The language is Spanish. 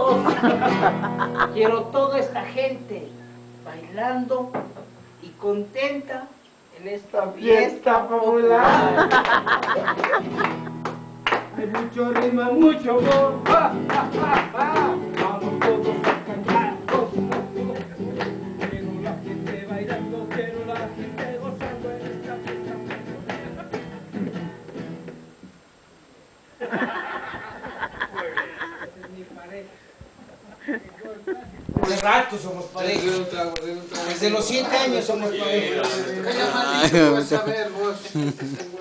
todos. Quiero toda esta gente bailando y contenta en esta fiesta popular. Hay mucho ritmo, mucho amor. Vamos todos a cantar. Quiero la gente bailando, quiero la gente gozando en esta fiesta popular. Esa es mi pareja. De rato somos pareja. Desde los 7 años somos pareja. Calla, maldito, vas a ver vos.